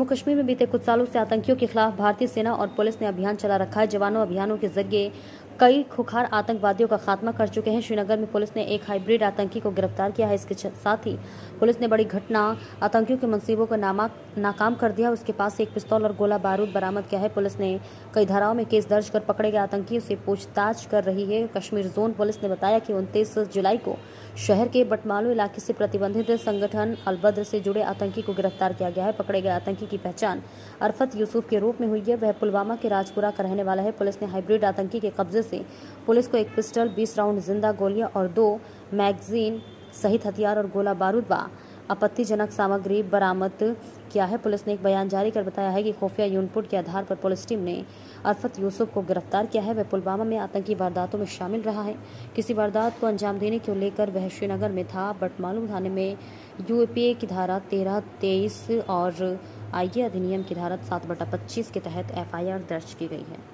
जम्मू कश्मीर में बीते कुछ सालों से आतंकियों के खिलाफ भारतीय सेना और पुलिस ने अभियान चला रखा है। जवानों अभियानों के जरिए कई खुखार आतंकवादियों का खात्मा कर चुके हैं। श्रीनगर में पुलिस ने एक हाइब्रिड आतंकी को गिरफ्तार किया है। इसके साथ ही पुलिस ने बड़ी घटना आतंकियों के मंसूबों को नाकाम कर दिया। उसके पास से एक पिस्तौल और गोला बारूद बरामद किया है। पुलिस ने कई धाराओं में केस दर्ज कर पकड़े गए आतंकियों से पूछताछ कर रही है। कश्मीर जोन पुलिस ने बताया कि 29 जुलाई को शहर के बटमालू इलाके से प्रतिबंधित संगठन अलबद्र से जुड़े आतंकी को गिरफ्तार किया गया है। पकड़े गए आतंकी की पहचान अरफत यूसुफ के रूप में हुई है। वह पुलवामा के राजपुरा का रहने वाला है। पुलिस ने हाइब्रिड आतंकी के कब्जे से पुलिस को एक पिस्टल, 20 राउंड जिंदा गोलियां और 2 मैगजीन सहित हथियार और गोला बारूद व आपत्तिजनक सामग्री बरामद किया है। पुलिस ने एक बयान जारी कर बताया है कि खुफिया इनपुट के आधार पर पुलिस टीम ने अरफत यूसुफ को गिरफ्तार किया है। वह पुलवामा में आतंकी वारदातों में शामिल रहा है। किसी वारदात को अंजाम देने को लेकर वह श्रीनगर में था। बटमालू थाने में यूएपीए की धारा 13, 23 और आईए अधिनियम की धारा 7/25 के तहत एफआईआर दर्ज की गई है।